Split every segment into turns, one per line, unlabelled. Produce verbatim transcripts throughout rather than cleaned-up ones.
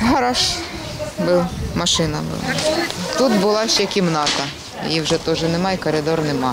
гараж був, машина була. Тут була ще кімната, її вже теж немає, коридор нема.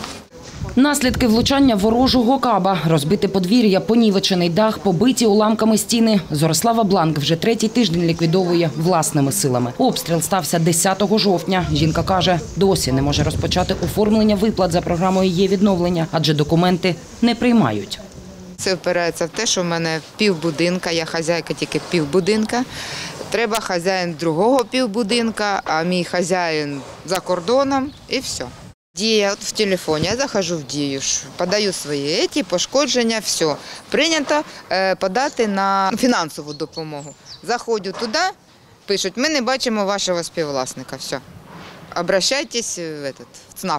Наслідки влучання ворожого каба, розбите подвір'я, понівечений дах, побиті уламками стіни. Зорислава Бланк вже третій тиждень ліквідовує власними силами. Обстріл стався десятого жовтня. Жінка каже, досі не може розпочати оформлення виплат за програмою «Є відновлення», адже документи не приймають.
Це впирається в те, що в мене півбудинка, я хазяйка тільки півбудинка. Треба хазяїн другого півбудинка, а мій хазяїн за кордоном і все. Дія в телефоні, я заходжу в Дію, подаю свої ці пошкодження, все. Прийнято подати на фінансову допомогу. Заходжу туди, пишуть, ми не бачимо вашого співвласника, все. Обращайтесь в, этот, в ЦНАП.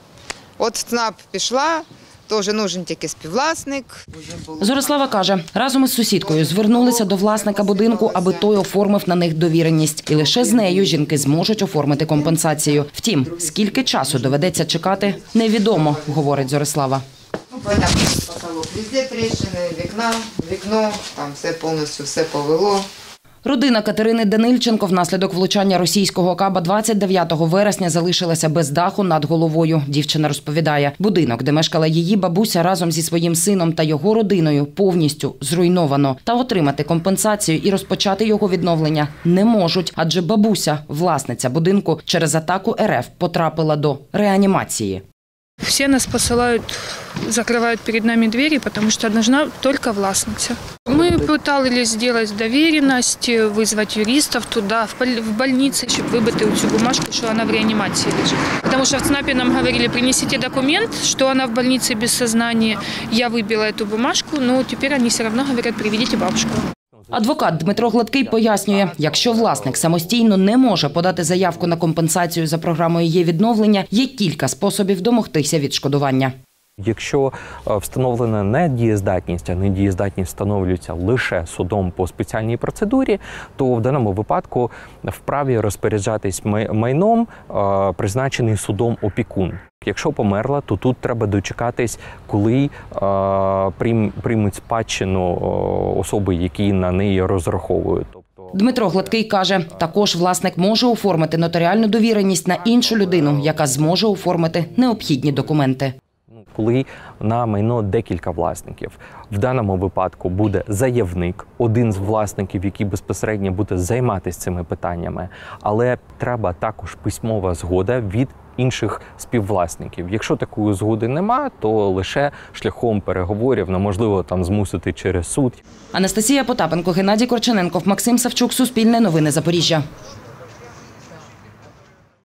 От в ЦНАП пішла, теж нужен тільки співвласник.
Зорислава каже, разом із сусідкою звернулися до власника будинку, аби той оформив на них довіреність. І лише з нею жінки зможуть оформити компенсацію. Втім, скільки часу доведеться чекати, невідомо, говорить Зорислава.
Ну, понятно, потолок. Везде тріщини, вікна, вікно, там все повністю, все повело.
Родина Катерини Данильченко внаслідок влучання російського каба двадцять дев'ятого вересня залишилася без даху над головою. Дівчина розповідає, будинок, де мешкала її бабуся разом зі своїм сином та його родиною, повністю зруйновано. Та отримати компенсацію і розпочати його відновлення не можуть, адже бабуся, власниця будинку, через атаку РФ потрапила до реанімації.
Все нас посылают, закрывают перед нами двери, потому что нужна только властница. Мы пытались сделать доверенность, вызвать юристов туда, в больнице, чтобы выбить эту бумажку, что она в реанимации лежит. Потому что в ЦНАПе нам говорили, принесите документ, что она в больнице без сознания. Я выбила эту бумажку, но теперь они все равно говорят, приведите бабушку.
Адвокат Дмитро Гладкий пояснює, якщо власник самостійно не може подати заявку на компенсацію за програмою «Є відновлення», є кілька способів домогтися відшкодування.
Якщо встановлена недієздатність, а недієздатність встановлюється лише судом по спеціальній процедурі, то в даному випадку вправі розпоряджатись майном призначений судом опікун. Якщо померла, то тут треба дочекатись, коли приймуть спадщину особи, які на неї розраховують.
Дмитро Гладкий каже, також власник може оформити нотаріальну довіреність на іншу людину, яка зможе оформити необхідні документи.
Коли на майно декілька власників. В даному випадку буде заявник, один з власників, який безпосередньо буде займатися цими питаннями. Але треба також письмова згода від інших співвласників. Якщо такої згоди нема, то лише шляхом переговорів, неможливо там змусити через суд.
Анастасія Потапенко, Геннадій Корчененков, Максим Савчук, Суспільне новини Запоріжжя.